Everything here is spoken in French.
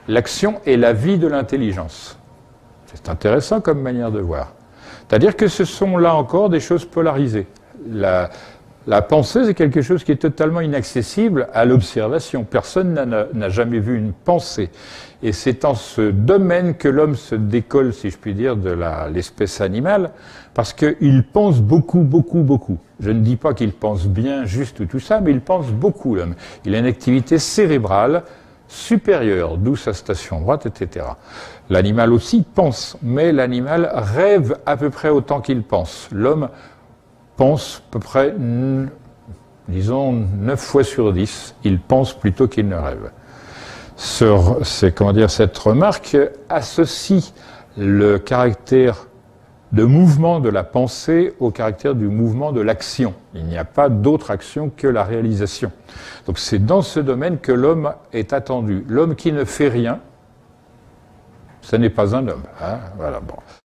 l'action est la vie de l'intelligence. C'est intéressant comme manière de voir. C'est-à-dire que ce sont là encore des choses polarisées. La pensée, c'est quelque chose qui est totalement inaccessible à l'observation. Personne n'a jamais vu une pensée. Et c'est en ce domaine que l'homme se décolle, si je puis dire, de l'espèce animale, parce qu'il pense beaucoup, beaucoup, beaucoup. Je ne dis pas qu'il pense bien, juste ou tout ça, mais il pense beaucoup, l'homme. Il a une activité cérébrale supérieure, d'où sa station droite, etc. L'animal aussi pense, mais l'animal rêve à peu près autant qu'il pense. L'homme pense à peu près, disons, 9 fois sur 10, il pense plutôt qu'il ne rêve. Cette remarque associe le caractère de mouvement de la pensée au caractère du mouvement de l'action. Il n'y a pas d'autre action que la réalisation. Donc c'est dans ce domaine que l'homme est attendu. L'homme qui ne fait rien, ce n'est pas un homme. Hein, voilà, bon.